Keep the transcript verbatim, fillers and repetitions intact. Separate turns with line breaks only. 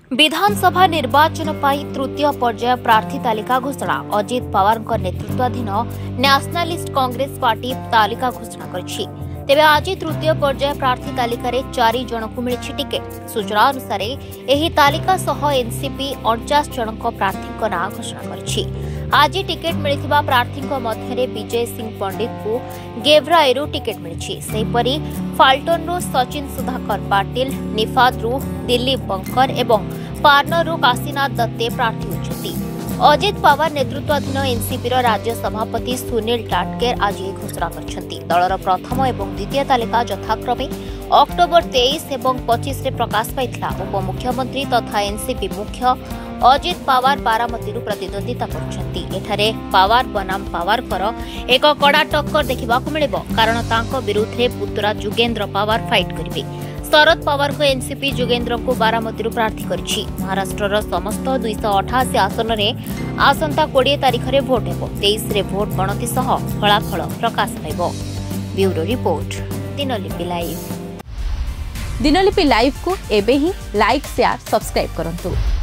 विधानसभा निर्वाचन पाई तृतीय पर्याय प्रार्थी तालिका घोषणा अजित पवार नेतृत्वाधीन नेशनलिस्ट कांग्रेस पार्टी तालिका घोषणा करिछि। तेबे आज तृतीय पर्याय प्रार्थी तालिका रे चारि जनकु मिलिछि टिकेट। सूचना अनुसार एही तालिका सह एनसीपी उनचास जनक प्रार्थी नाम घोषणा करिछि। आज टिकेट मिलिथिबा प्रार्थी मध्य विजय सिंह पंडित को गेवराईरू टिकेट मिलिछि। सेहीपरि फाल्टनरू सचिन सुधाकर पाटिल, निफादरू दिलीप बंकर एवं पार्नरू काशीनाथ दत्ते प्रार्थी होती। अजित पवार नेतृत्वाधीन एनसीपी राज्य सभापति सुनील टाटकेर आज घोषणा करछन्ती। दलर प्रथम एवं द्वितीय तालिका यथाक्रमे अक्टोबर तेईस एवं पच्चीस रे प्रकाश पाइथिला। उपमुख्यमंत्री तथा एनसीपी मुख्य अजित पवार बारामती प्रतिद्वंदिता करछन्ती। एठारे पवार बनाम पवार कर एक कड़ा टक्कर देखिबाकू मिलिबो, कारण तांको विरुद्ध रे पुत्रा जुगेंद्र पवार फाइट करिवे। शरद पवार को एनसीपी जुगेंद्र को बारामती प्रार्थी करिछि। महाराष्ट्र समस्त दुई सौ अठाशी आसन में आसंता बीस तारीख में भोट हेबो। तेईस रे भोट गणति सह फलाफल प्रकाश पाइबो। Bureau report Dinalipi live.
Dinalipi live को एबे ही लाइक शेयर सब्सक्राइब करंतु।